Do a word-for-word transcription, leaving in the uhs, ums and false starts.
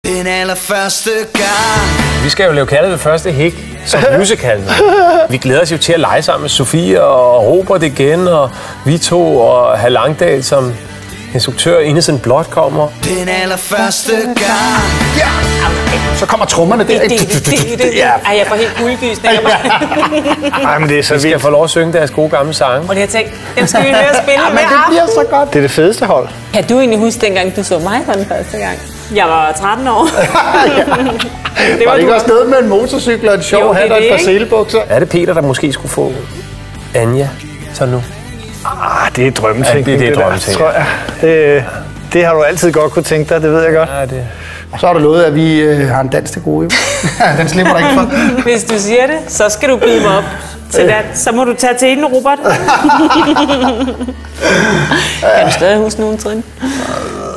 Den allerførste gang. Vi skal jo lave Kaldet ved første hik som musical. Vi glæder os jo til at lege sammen med Sofie og Robert igen, og vi to og Hal Langdal som instruktør. Innocent Blood kommer. Den allerførste gang. Ja, så kommer trommerne der. Det, det, det, det, det. Ja. Ej, jeg får helt guldgysninger. Ej, men det er så Vi skal vildt. få lov at synge deres gode gamle sange. Og det har tænkt, dem skal vi høre spille Men med. det bliver så godt. Det er det fedeste hold. Kan du egentlig huske dengang, du så mig for den første gang? Jeg var tretten år. Ja. Det Var var det ikke du. også noget med en motorcykel og en sjov Jo, det er hat og et det, par ikke? selebukser? Er det Peter, der måske skulle få Anja så nu? Ah, det er drømmetænkning. Ja, det- det er der, drømmetænkning. tror jeg. Det, det har du altid godt kunne tænke dig, det ved jeg godt. Ja, det... Så har du lovet, at vi øh, har en dans til gode. Den slipper du ikke for. Hvis du siger det, så skal du byde mig op til det. Så må du tage til den, Robert. Kan du stadig huske nogen trin?